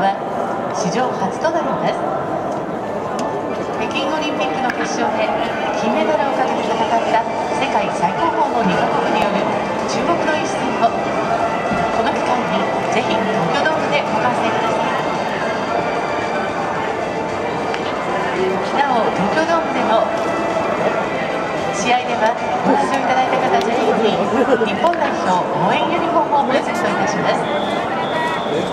は史上初となります。北京オリンピックの決勝で金メダルをかけて戦った世界最高峰の2カ国による注目の一戦をこの機会にぜひ東京ドームでご観戦ください。なお東京ドームでの試合ではご出場いただいた方全員に日本代表応援ユニフォームをプレゼントいたします。